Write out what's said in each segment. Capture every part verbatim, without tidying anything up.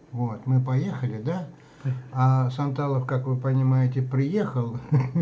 Вот, мы поехали, да? Поехали. А Санталов, как вы понимаете, приехал.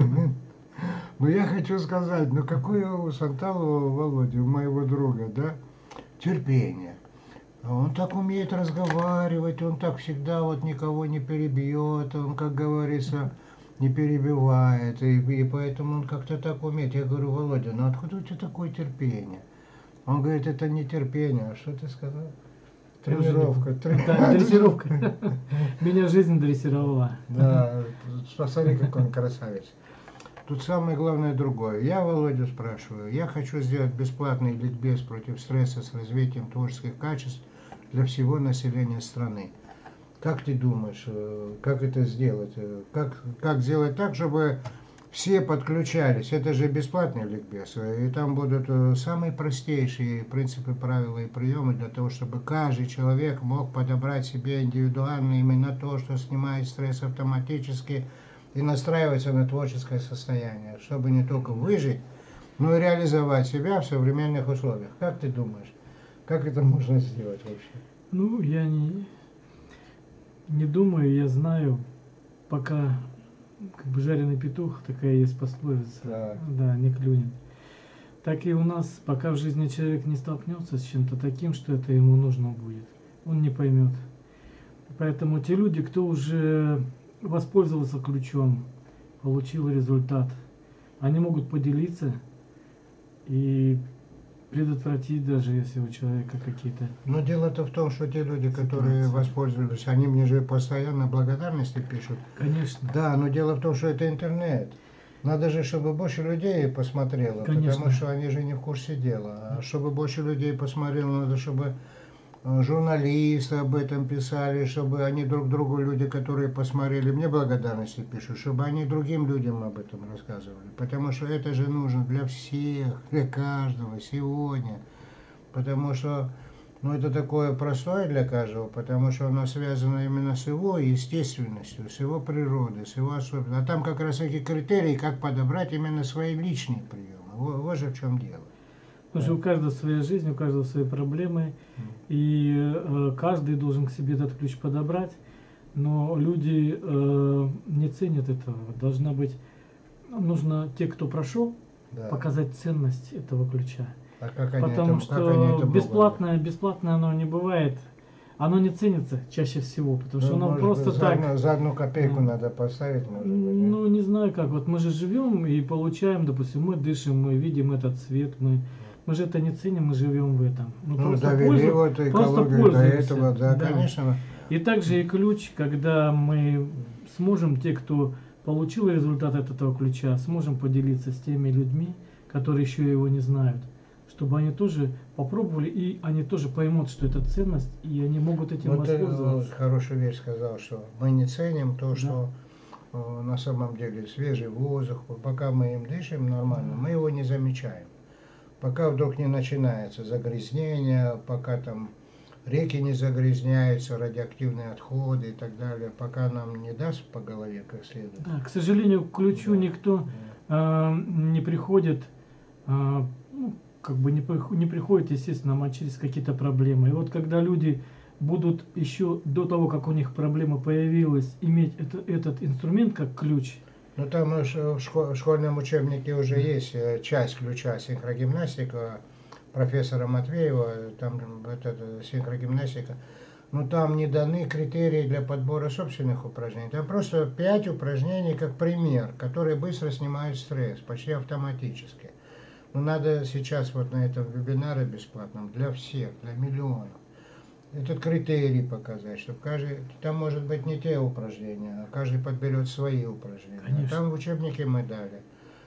Но я хочу сказать, ну какое у Санталова, Володя, у моего друга, да, терпение. Он так умеет разговаривать, он так всегда вот никого не перебьет, он, как говорится, не перебивает, и, и поэтому он как-то так умеет. Я говорю, Володя, ну откуда у тебя такое терпение? Он говорит, это не терпение, а что ты сказал? Тренировка. Да, дрессировка. Меня жизнь дрессировала. Да, посмотри, какой он красавец. Тут самое главное другое. Я Володю спрашиваю, я хочу сделать бесплатный ликбез против стресса с развитием творческих качеств для всего населения страны. Как ты думаешь, как это сделать? Как, как сделать так, чтобы все подключались? Это же бесплатный ликбез, и там будут самые простейшие принципы, правила и приемы для того, чтобы каждый человек мог подобрать себе индивидуально именно то, что снимает стресс автоматически и настраиваться на творческое состояние, чтобы не только выжить, но и реализовать себя в современных условиях. Как ты думаешь, как это можно сделать вообще? Ну, я не, не думаю, я знаю, пока как бы жареный петух, такая есть пословица, Да. Да, не клюнет. Так и у нас, пока в жизни человек не столкнется с чем-то таким, что это ему нужно будет, он не поймет. Поэтому те люди, кто уже воспользовался ключом, получил результат, они могут поделиться и предотвратить, даже если у человека какие-то... Но дело-то в том, что те люди, которые ситуации. воспользовались, они мне же постоянно благодарности пишут. Конечно. Да, но дело в том, что это интернет. Надо же, чтобы больше людей посмотрело, Конечно. потому что они же не в курсе дела. А чтобы больше людей посмотрело, надо, чтобы журналисты об этом писали, чтобы они друг другу, люди, которые посмотрели, мне благодарности пишут, чтобы они другим людям об этом рассказывали. Потому что это же нужно для всех, для каждого сегодня. Потому что ну, это такое простое для каждого, потому что оно связано именно с его естественностью, с его природой, с его особенностью. А там как раз эти критерии, как подобрать именно свои личные приемы. Вот, вот же в чем дело. Потому что у каждого своя жизнь, у каждого свои проблемы, и э, каждый должен к себе этот ключ подобрать, но люди э, не ценят этого. Должна быть, нужно те, кто прошел, Да. показать ценность этого ключа. А как они Потому это, что как они это бесплатное, бесплатное оно не бывает, оно не ценится чаще всего, потому что ну, оно просто быть, так. За одну, за одну копейку Да. надо поставить, может быть, Ну, не знаю как. Вот мы же живем и получаем, допустим, мы дышим, мы видим этот цвет, мы, мы же это не ценим, мы живем в этом. Мы ну, просто довели пользу- вот просто экологию до пользуемся. этого, да, Да. конечно. И также и ключ, когда мы сможем, те, кто получил результат от этого ключа, сможем поделиться с теми людьми, которые еще его не знают, чтобы они тоже попробовали, и они тоже поймут, что это ценность, и они могут этим Вот ты воспользоваться. хорошую вещь сказал, что мы не ценим то, Да. что э, на самом деле свежий воздух, пока мы им дышим нормально, мы его не замечаем. Пока вдруг не начинается загрязнение, пока там реки не загрязняются, радиоактивные отходы и так далее, пока нам не даст по голове как следует. Да, к сожалению, к ключу Да. никто э, не приходит, э, ну, как бы не, прих- не приходит, естественно, через какие-то проблемы. И вот когда люди будут еще до того, как у них проблема появилась, иметь это, этот инструмент как ключ. Ну там уж в шко- в школьном учебнике уже есть э, часть ключа синхрогимнастика профессора Матвеева, там это, синхрогимнастика. Но там не даны критерии для подбора собственных упражнений. Там просто пять упражнений как пример, которые быстро снимают стресс, почти автоматически. Но надо сейчас вот на этом вебинаре бесплатном для всех, для миллионов, этот критерий показать, чтобы каждый, там может быть не те упражнения, а каждый подберет свои упражнения. Конечно. Там в учебнике мы дали,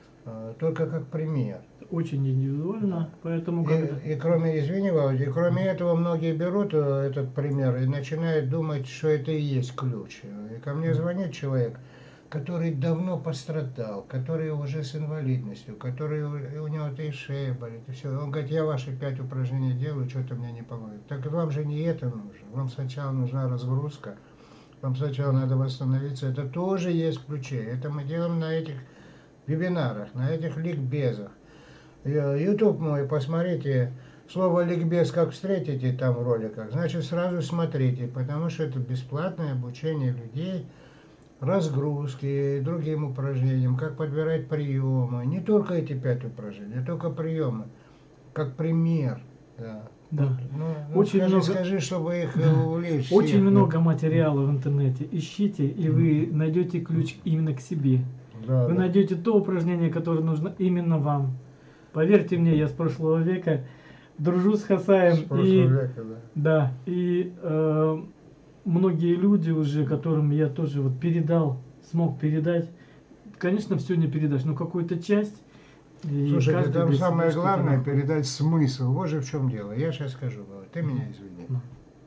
только как пример. Очень индивидуально, поэтому когда... И, и кроме, извини, Володя, и кроме этого многие берут этот пример и начинают думать, что это и есть ключ. И ко мне звонит человек, который давно пострадал, который уже с инвалидностью, который у, у него и шея болит, и все. Он говорит, я ваши пять упражнений делаю, что-то мне не помогает. Так вам же не это нужно. Вам сначала нужна разгрузка, вам сначала надо восстановиться. Это тоже есть в ключе. Это мы делаем на этих вебинарах, на этих ликбезах. YouTube мой, посмотрите, слово ликбез как встретите там в роликах, значит сразу смотрите, потому что это бесплатное обучение людей разгрузки, другим упражнениям, как подбирать приемы. Не только эти пять упражнений, а только приемы, как пример. Да. Да. Ну, ну, Очень скажи, много, скажи, чтобы их да, увлечь. очень всех, много да. материала в интернете. Ищите, и вы найдете ключ именно к себе. Да, Вы да. найдете то упражнение, которое нужно именно вам. Поверьте мне, я с прошлого века дружу с Хасаем. С прошлого и, века, да. Да, и э, многие люди уже, которым я тоже вот передал, смог передать. Конечно, все не передашь, но какую-то часть. И Слушайте, каждый там для себя самое что-то главное находит. передать смысл. Вот же в чем дело. Я сейчас скажу, Володь, ты меня извини. Ну,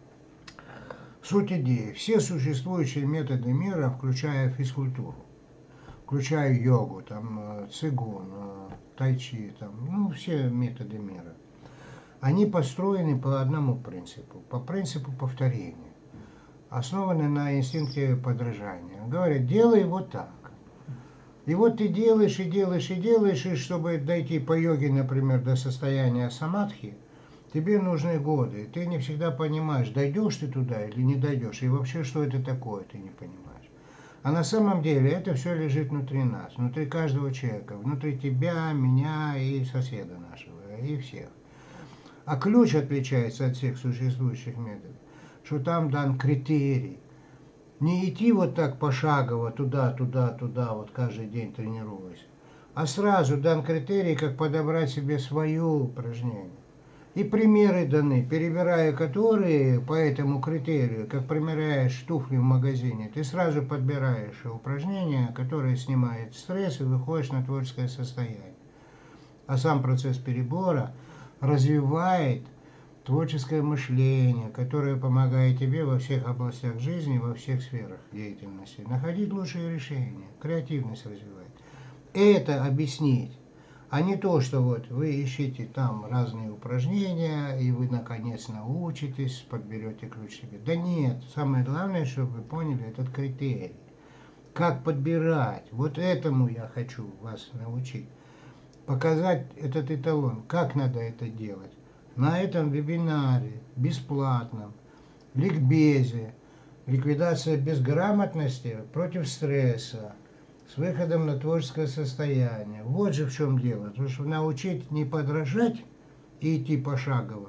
Суть идеи. Все существующие методы мира, включая физкультуру, включая йогу, там, э, цигун, э, тайчи, там, ну, все методы мира, они построены по одному принципу, по принципу повторения, основаны на инстинкте подражания. Говорят, делай вот так. И вот ты делаешь, и делаешь, и делаешь, и чтобы дойти по йоге, например, до состояния самадхи, тебе нужны годы. Ты не всегда понимаешь, дойдешь ты туда или не дойдешь, и вообще, что это такое, ты не понимаешь. А на самом деле это все лежит внутри нас, внутри каждого человека, внутри тебя, меня и соседа нашего, и всех. А ключ отличается от всех существующих методов, что там дан критерий. Не идти вот так пошагово, туда, туда, туда, вот каждый день тренируясь, а сразу дан критерий, как подобрать себе свое упражнение. И примеры даны, перебирая которые по этому критерию, как примеряешь туфли в магазине, ты сразу подбираешь упражнение, которое снимает стресс, и выходишь на творческое состояние. А сам процесс перебора развивает творческое мышление, которое помогает тебе во всех областях жизни, во всех сферах деятельности находить лучшие решения, креативность развивать. Это объяснить, а не то, что вот вы ищите там разные упражнения, и вы наконец научитесь, подберете ключ себе. Да нет, самое главное, чтобы вы поняли этот критерий. Как подбирать, вот этому я хочу вас научить. Показать этот эталон, как надо это делать. На этом вебинаре, бесплатном, ликбезе, ликвидация безграмотности против стресса, с выходом на творческое состояние. Вот же в чем дело. Потому что научить не подражать и идти пошагово,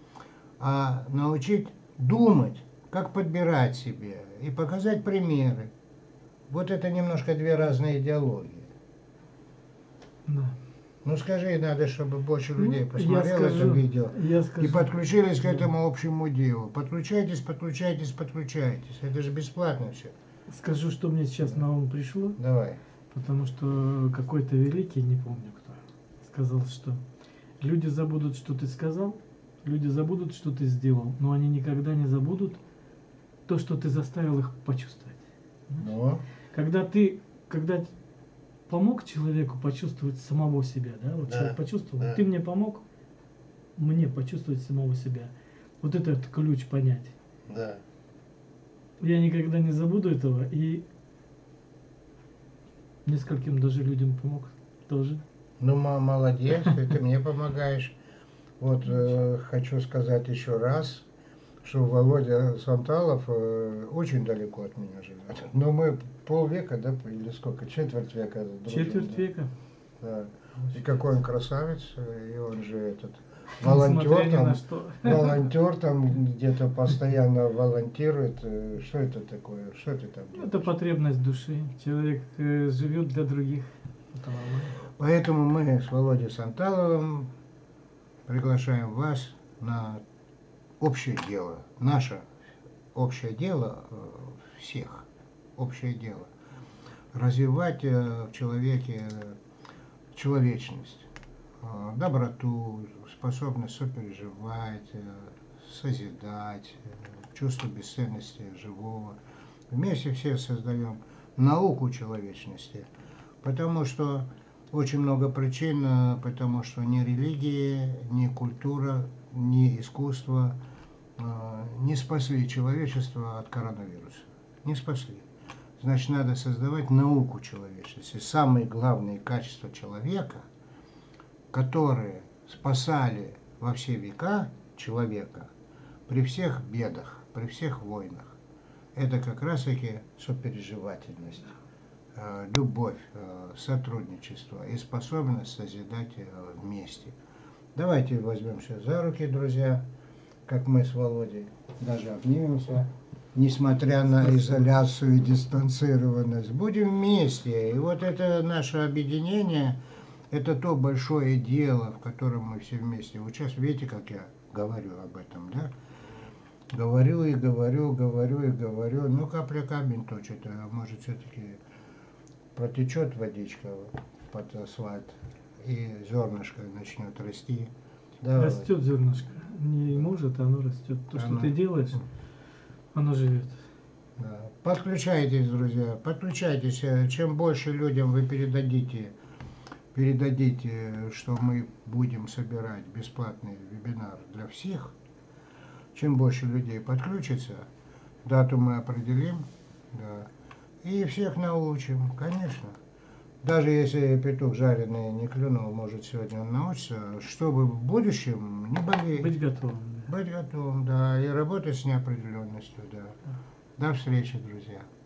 а научить думать, как подбирать себе и показать примеры. Вот это немножко две разные идеологии. да. Ну скажи, надо, чтобы больше Ну, людей я посмотрело это скажу, видео я и скажу. подключились к Да. этому общему делу. Подключайтесь, подключайтесь, подключайтесь. Это же бесплатно все. Скажу, что мне сейчас на ум пришло, Давай. потому что какой-то великий, не помню кто, сказал, что люди забудут, что ты сказал, люди забудут, что ты сделал, но они никогда не забудут то, что ты заставил их почувствовать. Ну, Когда ты, когда помог человеку почувствовать самого себя, да, вот Да, человек почувствовал, да. ты мне помог мне почувствовать самого себя. Вот этот ключ понять. да. Я никогда не забуду этого, и нескольким даже людям помог тоже. Ну, ма- молодец, и ты мне помогаешь. Вот э, хочу сказать еще раз, что Володя Санталов э, очень далеко от меня живет. Но мы полвека, да, или сколько, четверть века дружим. Четверть да. века. Да. И какой он красавец, и он же этот Несмотря волонтер ни на там, что. волонтер там где-то постоянно волонтирует. Э, Что это такое? Что ты там делаешь? Это потребность души. Человек э, живет для других. Это нормально. Поэтому мы с Володей Санталовым приглашаем вас на общее дело. Наше общее дело э, всех. Общее дело. Развивать э, в человеке э, человечность, э, доброту, способность сопереживать, э, созидать, э, чувство бесценности живого. Вместе все создаем науку человечности, потому что очень много причин, э, потому что ни религия, ни культура, ни искусство э, не спасли человечество от коронавируса. Не спасли. Значит, надо создавать науку человечности. Самые главные качества человека, которые спасали во все века человека, при всех бедах, при всех войнах. Это как раз таки сопереживательность, э, любовь, э, сотрудничество и способность созидать э, вместе. Давайте возьмемся за руки, друзья, как мы с Володей, даже обнимемся, несмотря на изоляцию и дистанцированность. Будем вместе. И вот это наше объединение, это то большое дело, в котором мы все вместе. Вот сейчас видите, как я говорю об этом, да? Говорю и говорю, говорю и говорю. Ну, капля камень точит, а может все-таки протечет водичка под асфальт и зернышко начнет расти. Да, Растет зернышко. Не может, а оно растет. То, Оно- что ты делаешь, оно живет. да. Подключайтесь, друзья, подключайтесь. Чем больше людям вы передадите, передадите, что мы будем собирать бесплатный вебинар для всех, чем больше людей подключится, дату мы определим, да, и всех научим, конечно. Даже если петух жареный не клюнул, может сегодня он научится, чтобы в будущем не болеть. Быть готовым. Да. Быть готовым, да, и работать с неопределенностью, да. До встречи, друзья.